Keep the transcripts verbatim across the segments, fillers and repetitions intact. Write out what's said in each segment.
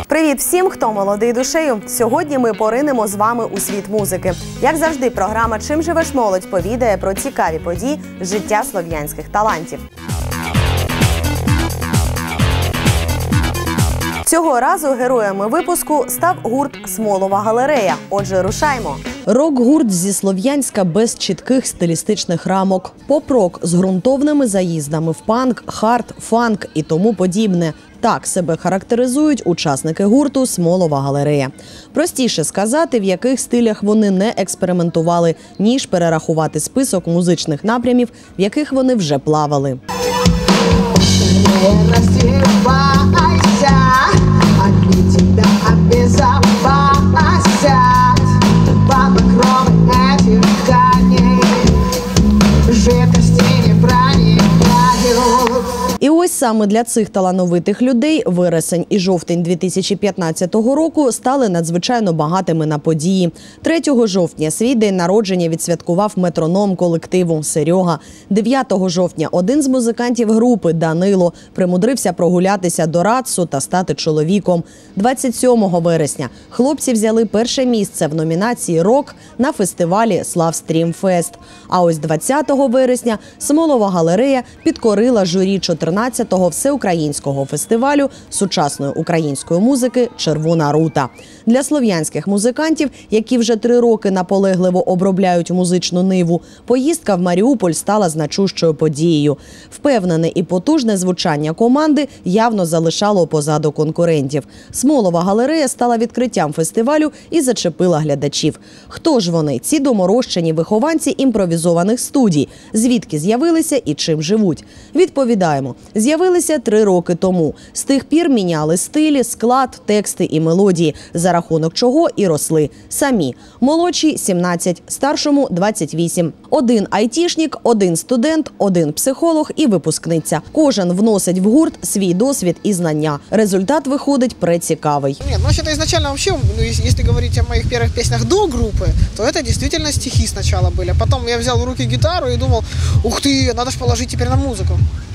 Привіт всім, хто молодий душею. Сьогодні ми поринемо з вами у світ музики. Як завжди, програма «Чим живеш, молодь» повідає про цікаві події життя слов'янських талантів. Цього разу героями випуску став гурт «Смолова галерея». Отже, рушаймо. Рок-гурт зі Слов'янська без чітких стилістичних рамок. Поп-рок з ґрунтовними заїздами в панк, хард, фанк і тому подібне. Так себе характеризують учасники гурту «Смолова галерея». Простіше сказати, в яких стилях вони не експериментували, ніж перерахувати список музичних напрямів, в яких вони вже плавали. І ось саме для цих талановитих людей вересень і жовтень дві тисячі п'ятнадцятого року стали надзвичайно багатими на події. третього жовтня свій день народження відсвяткував метроном колективу Серега. дев'ятого жовтня один з музикантів групи Данило примудрився прогулятися до Рацу та стати чоловіком. двадцять сьомого вересня хлопці взяли перше місце в номінації «Рок» на фестивалі «Славстрімфест». А ось двадцятого вересня «Смолова галерея» підкорила журі чотирнадцятого всеукраїнського фестивалю сучасної української музики «Червона рута». Для слов'янських музикантів, які вже три роки наполегливо обробляють музичну ниву, поїздка в Маріуполь стала значущою подією. Впевнене і потужне звучання команди явно залишало позаду конкурентів. «Смолова галерея» стала відкриттям фестивалю і зачепила глядачів. Хто ж вони, ці доморощені вихованці імпровізованих студій? Звідки з'явилися і чим живуть? Відповідаємо. З'явилися три роки тому. З тих пір міняли стилі, склад, тексти і мелодії, за рахунок чого і росли самі. Молодші – сімнадцять, старшому – двадцять вісім. Один айтішник, один студент, один психолог і випускниця. Кожен вносить в гурт свій досвід і знання. Результат виходить прецікавий. Нет, ну вообще-то изначально вообще, ну, если говорить о моих первых песнях до группы, то это действительно стихи сначала были. Потом я взял в руки гитару и думал, ух ты, надо же положить теперь на музыку.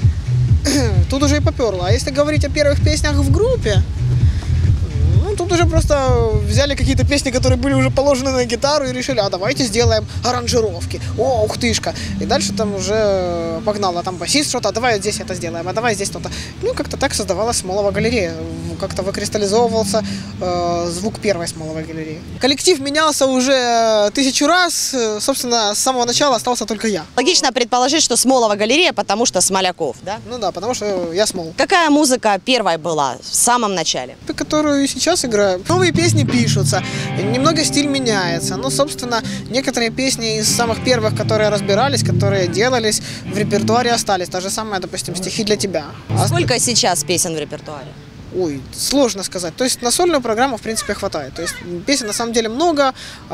Тут уже и поперло. А если говорить о первых песнях в группе, ну, тут уже просто взяли какие-то песни, которые были уже положены на гитару и решили, а давайте сделаем аранжировки. О, ух тышка. И дальше там уже погнало, там басист что-то, а давай здесь это сделаем, а давай здесь что-то. Ну, как-то так создавалась «Смолова галерея». Как-то выкристаллизовывался э, звук первой «Смоловой галереи». Коллектив менялся уже тысячу раз. Собственно, с самого начала остался только я. Логично предположить, что «Смолова галерея», потому что Смоляков, да? Ну да, потому что я Смол. Какая музыка первой была в самом начале? Которую сейчас играю. Новые песни пишутся, немного стиль меняется. Ну, собственно, некоторые песни из самых первых, которые разбирались, которые делались в репертуаре, остались. Та же самая, допустим, «Стихи для тебя». Сколько сейчас песен в репертуаре? Ой, сложно сказать. То есть на сольную программу, в принципе, хватает. То есть песен на самом деле много.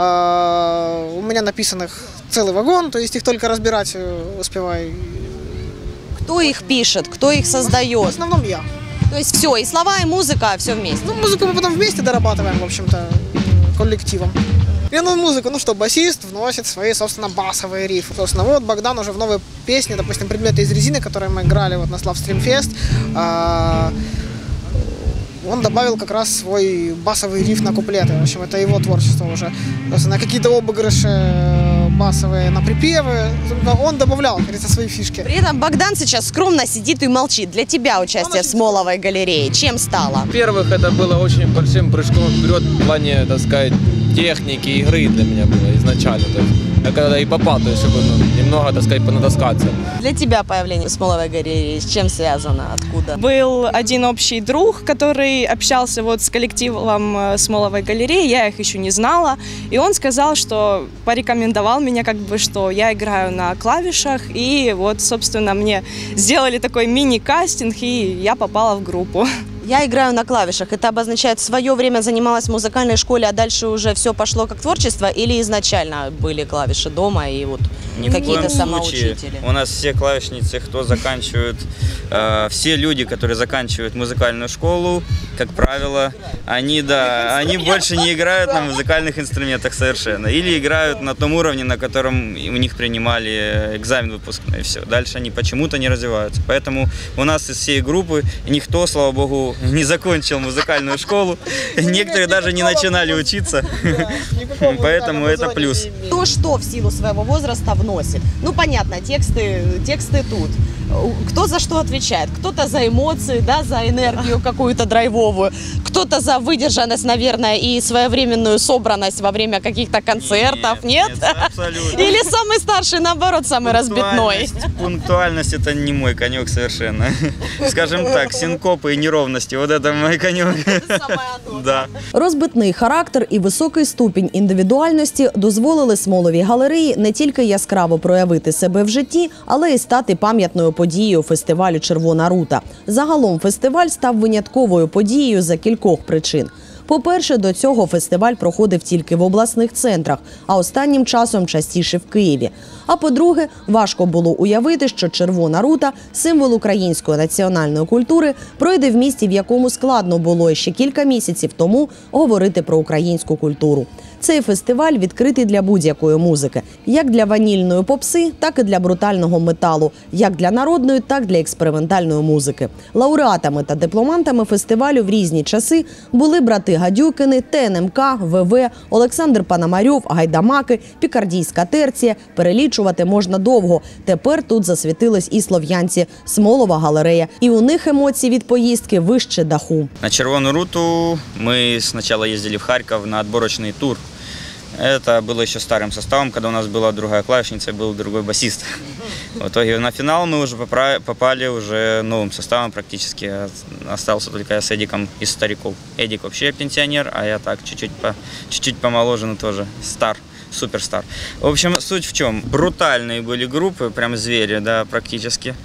А, у меня написанных целый вагон, то есть их только разбирать успеваю. Кто их пишет, кто их создает? В основном я. То есть все, и слова, и музыка, все вместе? Ну, музыку мы потом вместе дорабатываем, в общем-то, коллективом. И ну, музыку, ну что, басист вносит свои, собственно, басовые рифы. Собственно, вот Богдан уже в новой песне, допустим, «Предметы из резины», которые мы играли вот на Славстрімфест, он добавил как раз свой басовый риф на куплеты. В общем, это его творчество уже. То есть на какие-то обыгрыши басовые, на припевы. Он добавлял, как говорится, свои фишки. При этом Богдан сейчас скромно сидит и молчит. Для тебя участие в «Смоловой галерее» чем стало? Во-первых, это было очень большим прыжком вперед в плане, так сказать, техники, игры для меня было изначально. То есть я когда и попал, то есть, чтобы ну, немного, так сказать, понатаскаться. Для тебя появление в «Смоловой галерее» с чем связано? Откуда? Был один общий друг, который общался вот с коллективом «Смоловой галереи», я их еще не знала, и он сказал, что порекомендовал меня, как бы, что я играю на клавишах, и вот, собственно, мне сделали такой мини-кастинг, и я попала в группу. Я играю на клавишах. Это обозначает, в свое время занималась в музыкальной школе, а дальше уже все пошло как творчество, или изначально были клавиши дома и вот Ни в коем Какие-то случае. самоучители. У нас все клавишницы, кто заканчивают, э, все люди, которые заканчивают музыкальную школу, как правило, они, да, они больше не играют на музыкальных инструментах совершенно. Или играют на том уровне, на котором у них принимали экзамен выпускной, и все. Дальше они почему-то не развиваются. Поэтому у нас из всей группы никто, слава богу, не закончил музыкальную школу. Некоторые даже не начинали учиться. Поэтому это плюс. Кто что в силу своего возраста вносит? Ну, понятно, тексты, тексты тут. Кто за что отвечает? Кто-то за эмоции, да, за энергию какую-то драйвовую, кто-то за выдержанность, наверное, и своевременную собранность во время каких-то концертов, нет? Нет, нет, абсолютно. Или самый старший, наоборот, самый разбитной? Пунктуальность – это не мой конек совершенно. Скажем так, синкопы и неровности – вот это мой конек. Да. Розбитний характер і високий ступінь індивідуальності дозволили Смоловій галереї не тільки яскраво проявити себе в житті, але й стати пам'ятною подією фестивалю «Червона рута». Загалом фестиваль став винятковою подією за кількох причин. По-перше, до цього фестиваль проходив тільки в обласних центрах, а останнім часом частіше в Києві. А по-друге, важко було уявити, що «Червона рута» – символ української національної культури, пройде в місті, в якому складно було ще кілька місяців тому говорити про українську культуру. Цей фестиваль відкритий для будь-якої музики. Як для ванільної попси, так і для брутального металу. Як для народної, так і для експериментальної музики. Лауреатами та дипломантами фестивалю в різні часи були брати Гадюкини, ТНМК, ВВ, Олександр Пономарьов, Гайдамаки, Пікардійська терція. Перелічувати можна довго. Тепер тут засвітились і слов'янці, Смолова галерея. І у них емоції від поїздки вище даху. На «Червону руту» мы сначала ездили в Харьков на отборочный тур. Это было еще старым составом, когда у нас была другая клавишница и был другой басист. В итоге на финал мы уже попали уже новым составом практически. Остался только я с Эдиком из стариков. Эдик вообще пенсионер, а я так чуть-чуть по, чуть-чуть помоложе, но тоже стар. Суперстар. В общем, суть в чем? Брутальные были группы, прям звери, да, практически.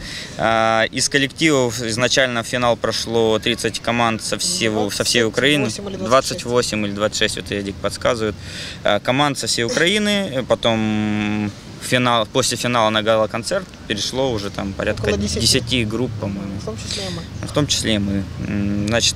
Из коллективов изначально в финал прошло тридцать команд со, всего, со всей Украины. двадцать восемь или двадцать шесть, вот Эдик подсказывает. Команд со всей Украины, потом финал, после финала на гала-концерт перешло уже там порядка десяти групп, по-моему. В том числе и мы. В том числе и мы. Значит,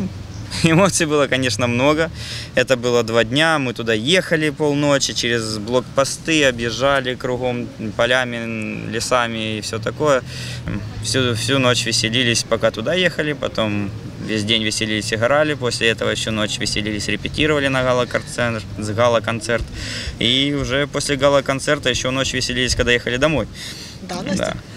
эмоций было, конечно, много. Это было два дня. Мы туда ехали полночи, через блокпосты, объезжали кругом полями, лесами и все такое. Всю, всю ночь веселились, пока туда ехали. Потом весь день веселились, играли. После этого еще ночь веселились, репетировали на гала-концерт. гала-концерт. И уже после гала-концерта еще ночь веселились, когда ехали домой. Да, Настя? Да.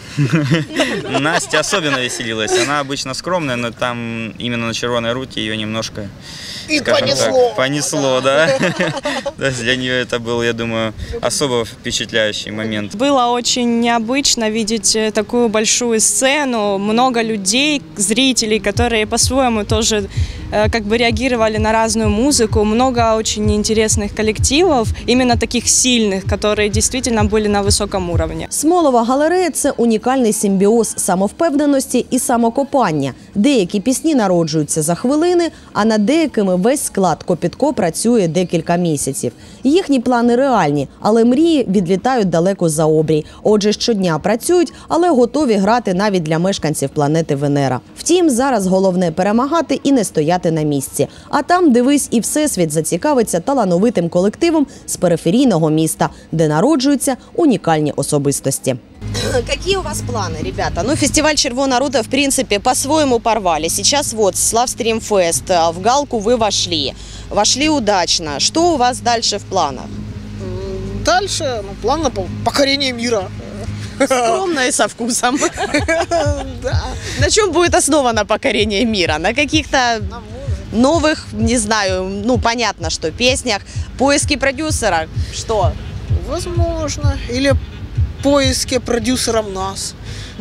Настя особенно веселилась. Она обычно скромная, но там именно на «Червоной руте» ее немножко, И скажем понесло. так, понесло, да. То есть для нее это был, я думаю, особо впечатляющий момент. Было очень необычно видеть такую большую сцену, много людей, зрителей, которые по-своему тоже как бы реагировали на разную музыку, много очень интересных коллективов, именно таких сильных, которые действительно были на высоком уровне. Смолова галерея – це унікальний симбіоз самовпевненості і самокопання. Деякі пісні народжуються за хвилини, а над деякими весь склад копітко працює декілька місяців. Їхні плани реальні, але мрії відлітають далеко за обрій. Отже, щодня працюють, але готові грати навіть для мешканців планети Венера. Втім, зараз головне – перемагати і не стояти на місці. А там, дивись, і Всесвіт зацікавиться талановитим колективом з периферійного міста, де народжуються унікальні особистості. Какие у вас планы, ребята? Ну, фестиваль «Червона рута», в принципе, по-своему порвали. Сейчас вот Славстрим Фест, в галку вы вошли. Вошли удачно. Что у вас дальше в планах? Дальше, ну, план на покорение мира. Скромно и со вкусом. Да. На чем будет основано покорение мира? На каких-то новых, не знаю, ну, понятно, что песнях, поиски продюсера, что? Возможно. Или поиске продюсером нас.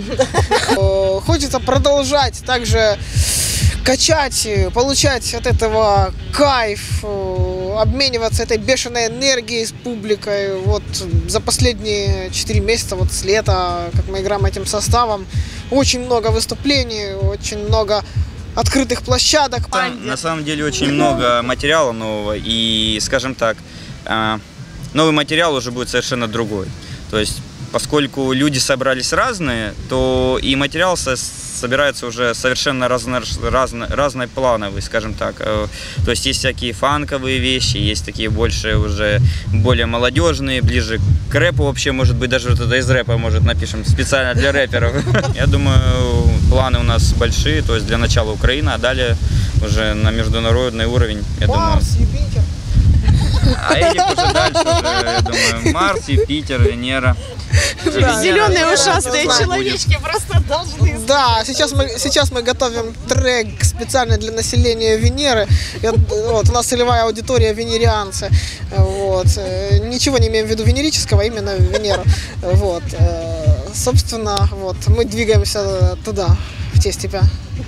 Хочется продолжать также качать, получать от этого кайф, обмениваться этой бешеной энергией с публикой. Вот за последние четыре месяца, вот с лета, как мы играем этим составом, очень много выступлений, очень много открытых площадок. Там, на самом деле очень много материала нового, и, скажем так, новый материал уже будет совершенно другой. То есть поскольку люди собрались разные, то и материал со собирается уже совершенно разно, разно, разноплановый, скажем так. То есть есть всякие фанковые вещи, есть такие больше уже более молодежные, ближе к рэпу вообще, может быть, даже вот это из рэпа, может, напишем специально для рэперов. Я думаю, планы у нас большие, то есть для начала Украина, а далее уже на международный уровень, я думаю. Марс, Юпитер. А этих уже дальше, уже, я думаю, Марс, Юпитер, Венера. Да, Зеленые Венера, ушастые да, человечки просто должны. Да, сейчас мы, сейчас мы готовим трек специально для населения Венеры. Я, вот, у нас целевая аудитория венерианцы. Вот. Ничего не имеем в виду венерического, а именно Венеру. Вот. Собственно, вот, мы двигаемся туда, в те степи.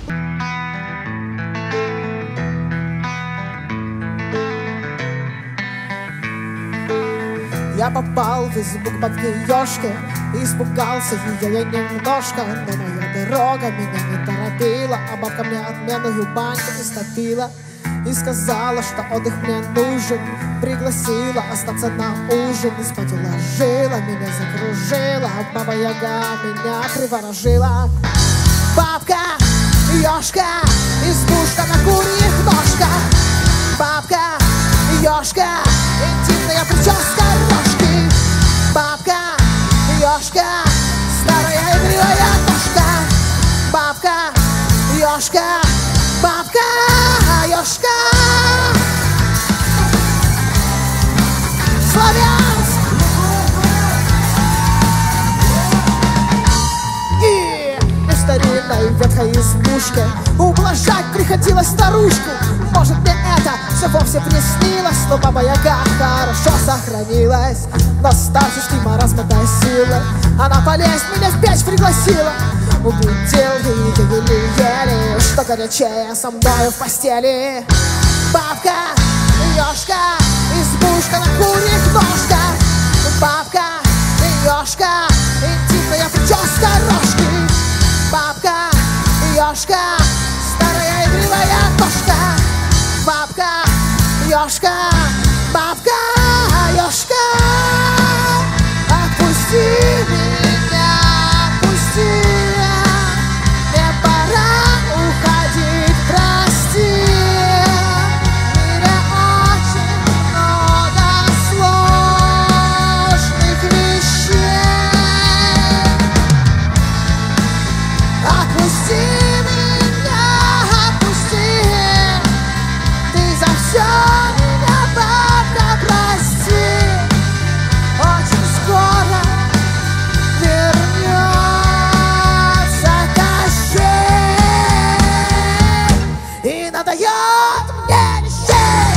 Я попал в избу к бабке Ёшке, испугался ее я немножко, но моя дорога меня не торопила, а бабка мне отменную баньку истопила и сказала, что отдых мне нужен, пригласила остаться на ужин, и спать уложила, меня закружила, а баба Яга меня приворожила. Бабка Ёшка, избушка на курьих ножках, бабка Ёшка, интимная прическа рожки, бабка Ёшка, старая игривая кошка, бабка Ёшка, бабка Ёшка. Славянск! И в старинной ветхой избушке ублажать приходилось старушку. Может, мне это все вовсе приснилось, но баба Яга хорошо сохранилась. Nostalgiский маразм этой силы, она полезть меня в печь пригласила. Убедил ее еле-еле, что горячее со мною в постели. Бабка Ёшка, избушка на курьих ножках, бабка Ёшка, интимная прическа рожки, бабка Ёшка, старая игривая кошка, бабка Ёшка, бабка Ёшка. Отпусти меня, отпусти, мне пора уходить, прости. В мире очень много сложных вещей. Отпусти меня, отпусти, ты за все меня, бабка, прости. Очень скоро вернется Кощей и надает мне вещей.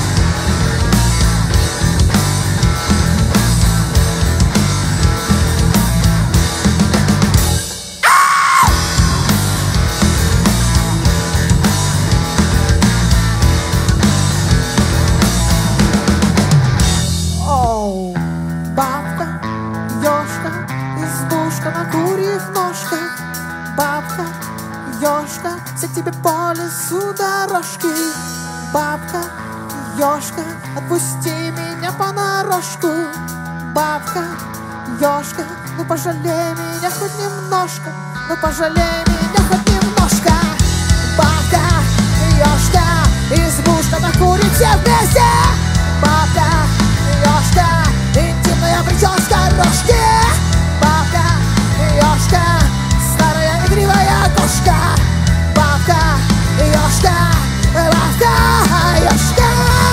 Оу, бабка Ёшка, избушка на курьих ножках, бабка Ёшка, все тебе по лесу дорожки, бабка Ёшка, отпусти меня понарошку, бабка Ёшка, ну пожалей меня хоть немножко, ну пожалей меня хоть немножко, бабка Ёшка, избушка на курьих все вместе, бабка Ёшка, интимная прическа рожки, бабка Ёшка, старая игривая кошка, бабка Ёшка, бабка Ёшка.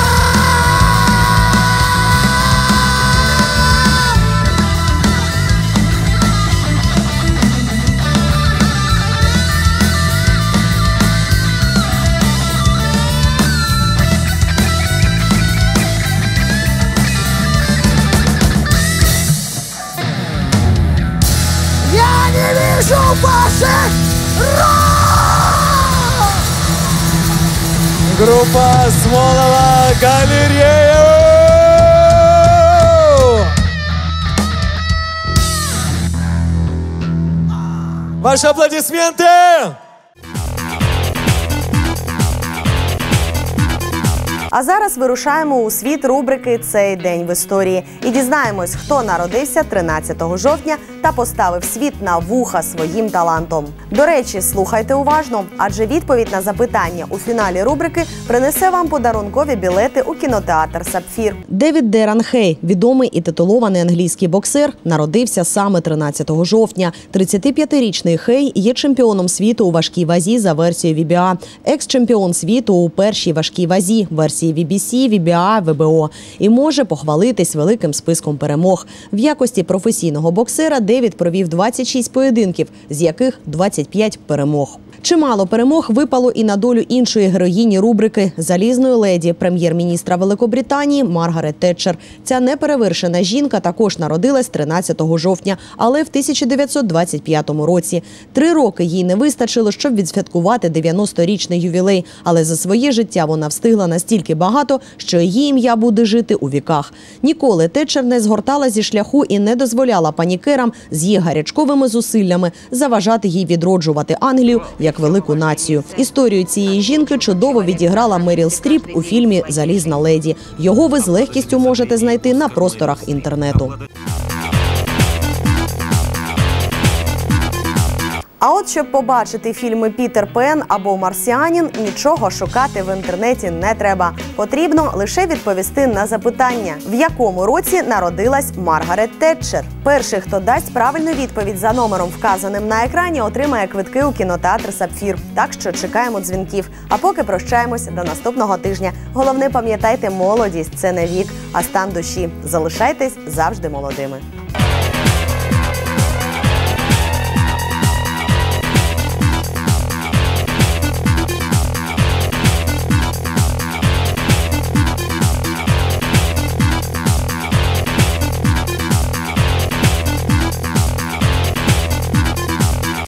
Я не вижу ваших рук! Группа Смолова «Галерея». Ваши аплодисменты! А зараз вирушаємо у світ рубрики «Цей день в історії» і дізнаємось, хто народився тринадцятого жовтня та поставив світ на вуха своїм талантом. До речі, слухайте уважно, адже відповідь на запитання у фіналі рубрики принесе вам подарункові білети у кінотеатр «Сапфір». Девід Деран Хей, відомий і титулований англійський боксер, народився саме тринадцятого жовтня. тридцятип'ятирічний Хей є чемпіоном світу у важкій вазі за версією ві бі ей, екс-чемпіон світу у першій важкій вазі версії ві бі сі, ві бі ей, ве бе о і може похвалитись великим списком перемог. В якості професійного боксера Девід провів двадцять шість поєдинків, з яких двадцять п'ять перемог. Чимало перемог випало і на долю іншої героїні рубрики «Залізної леді» прем'єр-міністра Великобританії Маргарет Тетчер. Ця неперевершена жінка також народилась тринадцятого жовтня, але в тисяча дев'ятсот двадцять п'ятому році. Три роки їй не вистачило, щоб відсвяткувати дев'яносторічний ювілей, але за своє життя вона встигла настільки багато, що її ім'я буде жити у віках. Ніколи Тетчер не згортала зі шляху і не дозволяла панікерам з її гарячковими зусиллями заважати їй відроджувати Англію як велику націю. Історію цієї жінки чудово відіграла Меріл Стріп у фільмі «Залізна леді». Його ви з легкістю можете знайти на просторах інтернету. А от щоб побачити фільми «Пітер Пен» або «Марсіанін», нічого шукати в інтернеті не треба. Потрібно лише відповісти на запитання, в якому році народилась Маргарет Тетчер. Перший, хто дасть правильну відповідь за номером, вказаним на екрані, отримає квитки у кінотеатр «Сапфір». Так що чекаємо дзвінків. А поки прощаємось до наступного тижня. Головне, пам'ятайте, молодість – це не вік, а стан душі. Залишайтесь завжди молодими.